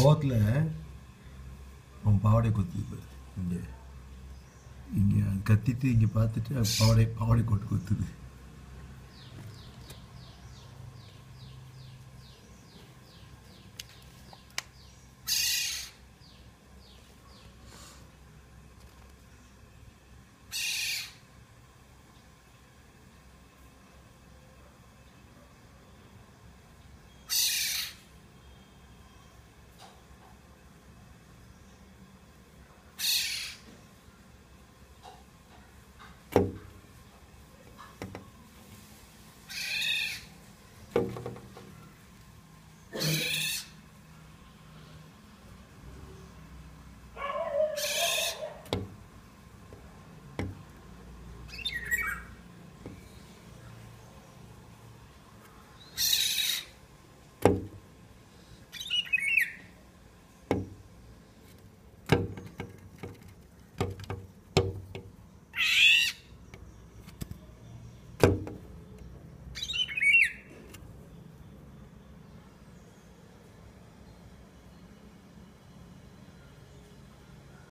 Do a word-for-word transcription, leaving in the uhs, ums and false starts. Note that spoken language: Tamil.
கோவத்தில் அவன் பாவாடை கொத்துது இங்கே இங்கே அது கத்திட்டு இங்கே பார்த்துட்டு அது பாவாடை பாவாடை கொட்டு கொத்துது.